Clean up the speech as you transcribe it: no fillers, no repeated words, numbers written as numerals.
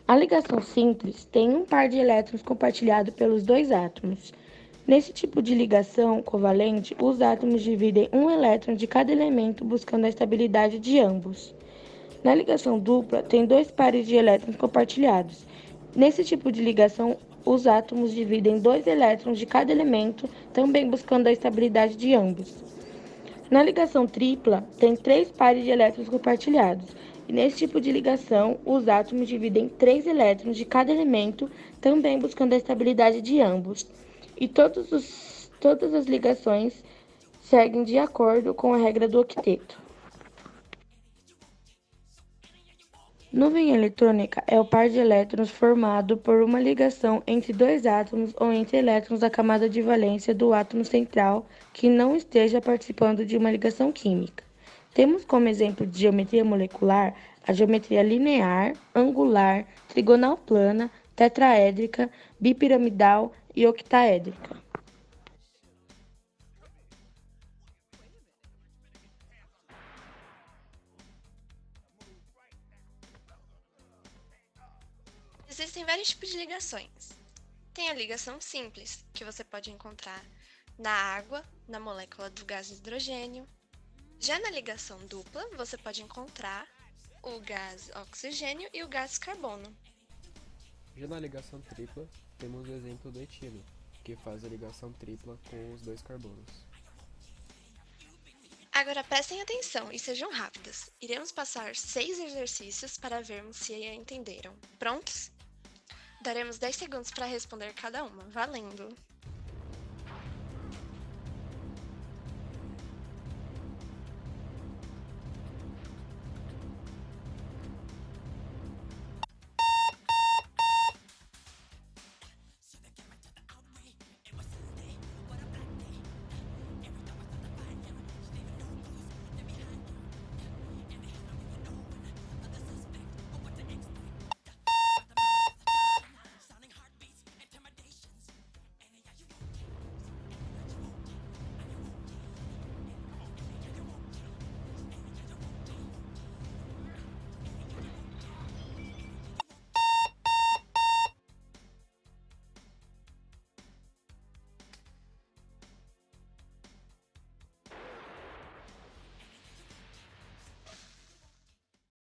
A ligação simples tem um par de elétrons compartilhado pelos dois átomos. Nesse tipo de ligação covalente, os átomos dividem um elétron de cada elemento buscando a estabilidade de ambos. Na ligação dupla, tem dois pares de elétrons compartilhados. Nesse tipo de ligação, os átomos dividem dois elétrons de cada elemento, também buscando a estabilidade de ambos. Na ligação tripla, tem três pares de elétrons compartilhados. E nesse tipo de ligação, os átomos dividem três elétrons de cada elemento, também buscando a estabilidade de ambos. E todas as ligações seguem de acordo com a regra do octeto. Nuvem eletrônica é o par de elétrons formado por uma ligação entre dois átomos ou entre elétrons da camada de valência do átomo central que não esteja participando de uma ligação química. Temos como exemplo de geometria molecular a geometria linear, angular, trigonal plana, tetraédrica, bipiramidal e octaédrica. Existem vários tipos de ligações. Tem a ligação simples, que você pode encontrar na água, na molécula do gás hidrogênio. Já na ligação dupla, você pode encontrar o gás oxigênio e o gás carbono. Já na ligação tripla, temos o exemplo do etilo, que faz a ligação tripla com os dois carbonos. Agora prestem atenção e sejam rápidos. Iremos passar 6 exercícios para vermos se entenderam. Prontos? Daremos 10 segundos para responder cada uma. Valendo!